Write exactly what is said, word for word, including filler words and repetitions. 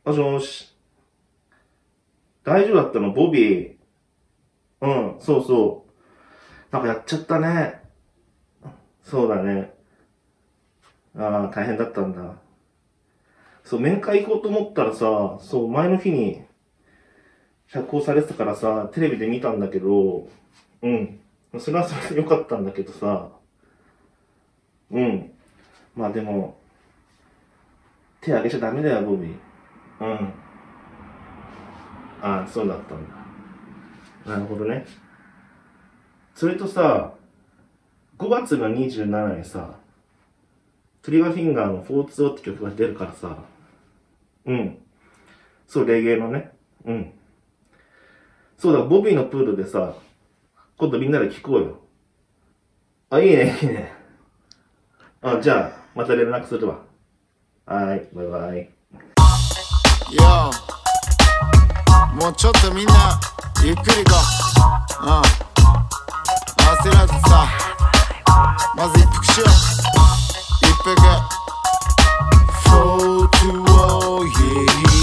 もしもし。大丈夫だったのボビー。うん、そうそう。なんかやっちゃったね。そうだね。ああ、大変だったんだ。そう、面会行こうと思ったらさ、そう、前の日に釈放されてたからさ、テレビで見たんだけど、うん。それはそれでよかったんだけどさ、うん。まあでも、手挙げちゃダメだよ、ボビー。うん。ああ、そうだったんだ。なるほどね。それとさ、ごがつのにじゅうしちにちさ、トリガーフィンガーのフォーツオーって曲が出るからさ、うん。そう、レゲエのね。うん。そうだ、ボビーのプールでさ、今度みんなで聴こうよ。あ、いいね、いいね。あ、じゃあ、また連絡するわ。はい、バイバイ。 よもうちょっとみんな、ゆっくり行こう。うん。焦らずさ、まず一服しよう。一服。フォーツオー、yeah。